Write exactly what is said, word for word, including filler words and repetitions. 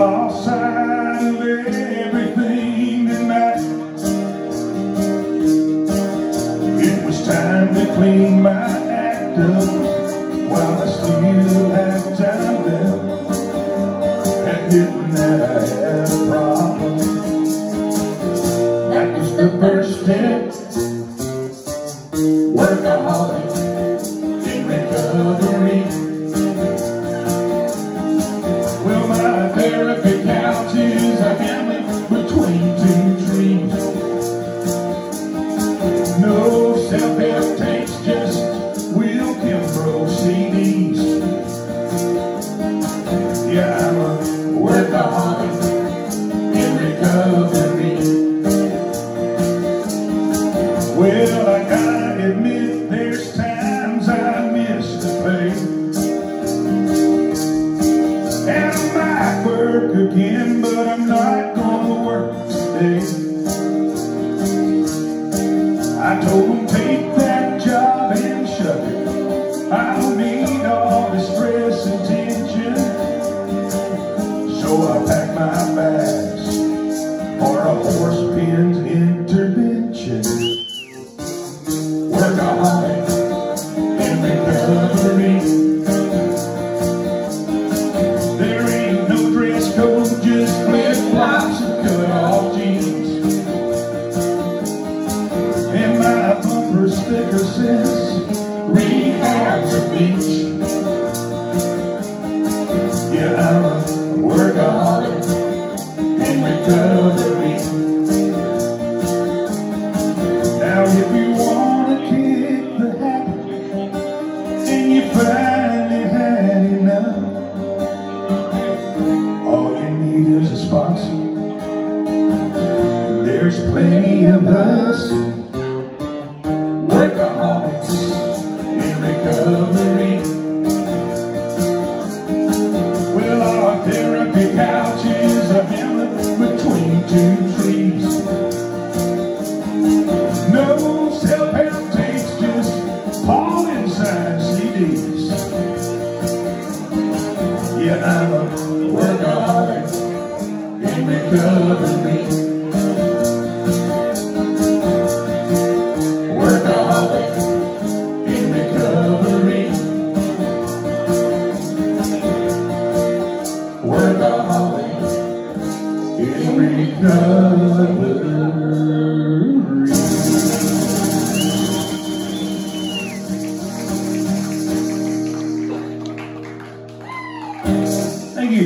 lost sight of everything tonight. It was time to clean my act up while I still had time left, admitting that I had a problem. That was the first step. Workaholic in recovery. Well, my therapy couch is a hamlet between two trees. No self-help tapes, just Will Kimbrough C Ds. Yeah, I'm a workaholic in recovery. Well, I gotta admit, there's times I miss the play, and I might work again, but I'm not gonna work today. I told them, take that job and shove it. I don't need all the stress and tension. So I packed my bags for a horse pin's intervention. Workaholic in recovery. There ain't no dress code, just flip-flops and cut-off jeans. And my bumper sticker says, rehab's a beach. Yeah, I'm a workaholic in recovery. Now if you want to kick the habit and you finally had enough, all you need is a sponsor. There's plenty of us workaholics in recovery. Well, our therapy couch is a hamlet between two trees. No self-help tapes, just Paul inside C Ds. Yeah, I'm a workaholic in recovery. Workaholic in recovery. Workaholic in recovery.